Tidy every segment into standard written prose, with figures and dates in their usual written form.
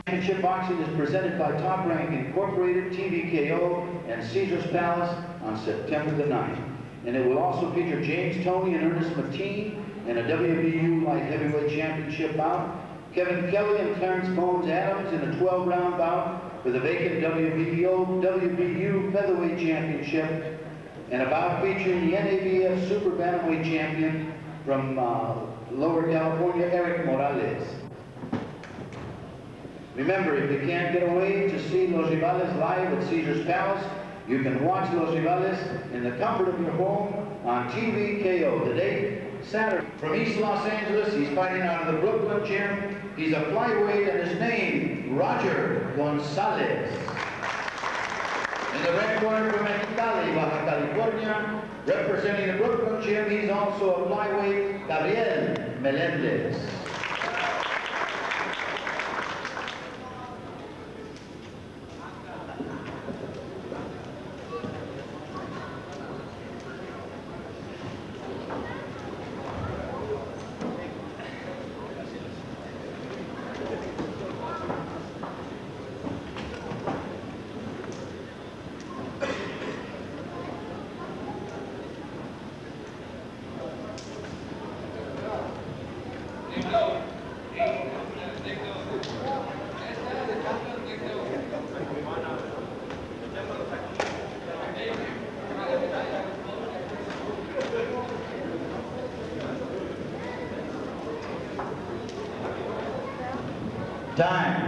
Championship Boxing is presented by Top Rank Incorporated, TVKO, and Caesars Palace on September the 9th. And it will also feature James Toney and Ernest Mateen in a WBU Light Heavyweight Championship bout, Kevin Kelly and Clarence Bones Adams in a 12-round bout for the vacant WBU Featherweight Championship, and a bout featuring the NABF Super Bantamweight Champion from Lower California, Eric Morales. Remember, if you can't get away to see Los Rivales live at Caesars Palace, you can watch Los Rivales in the comfort of your home on TVKO. The date, Saturday. From East Los Angeles, he's fighting out of the Brooklyn gym. He's a flyweight, and his name, Roger Gonzalez. In the red corner from Mexicali, Baja California, representing the Brooklyn gym, he's also a flyweight, Gabriel Melendez. Time.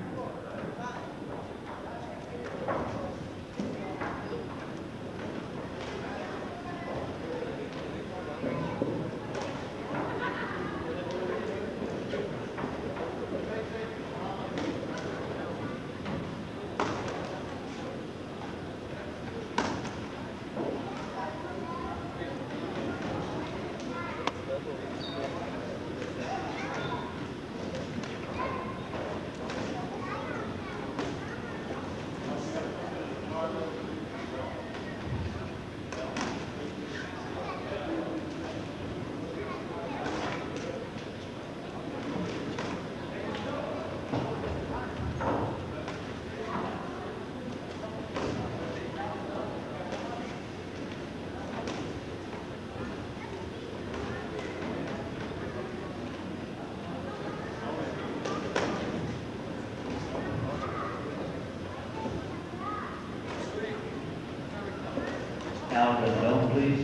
Alvin Bell, please.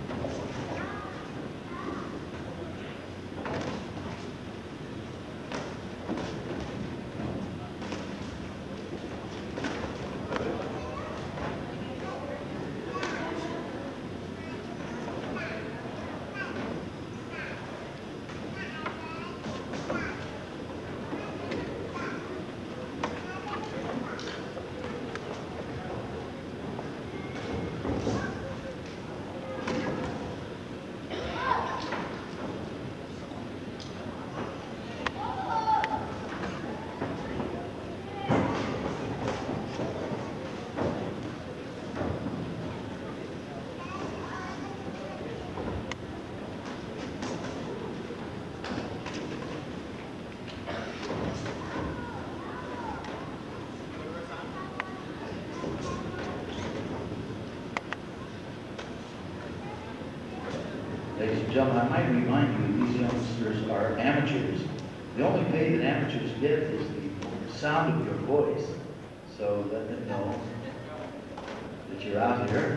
Ladies and gentlemen, I might remind you, these youngsters are amateurs. The only pay that amateurs get is the sound of your voice. So let them know that you're out here.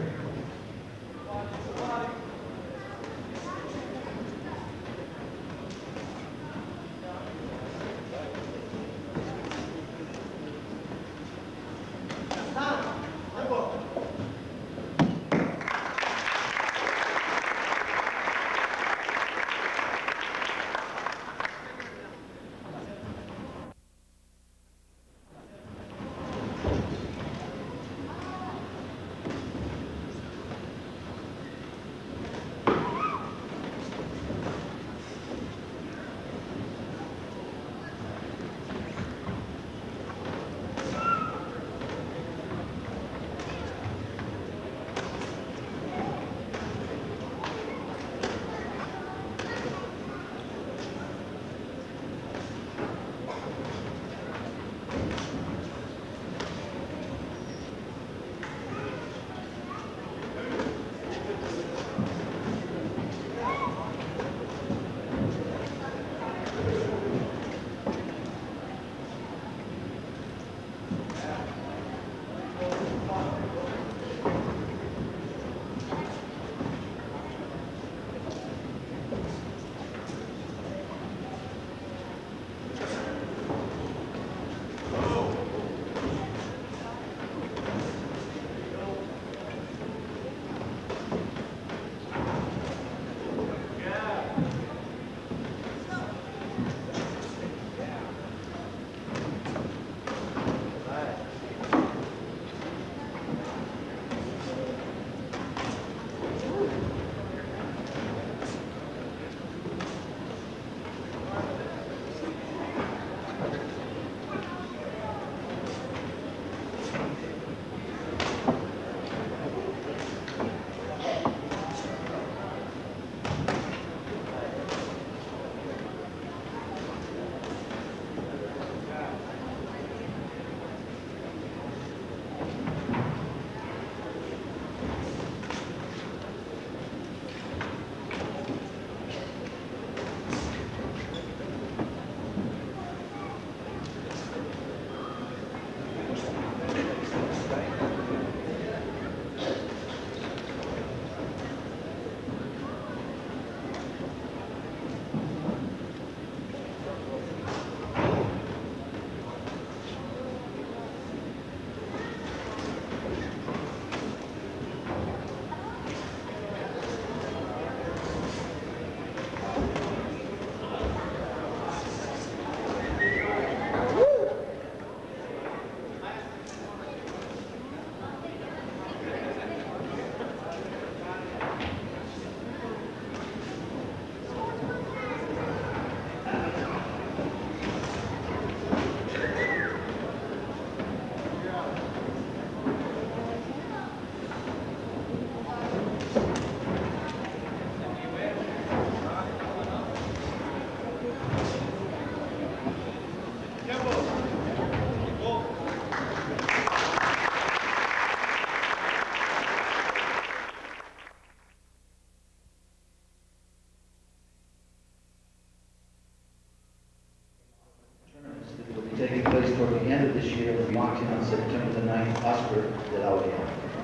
Taking place toward the end of this year, and launching on September the 9th, Oscar de la Hoya.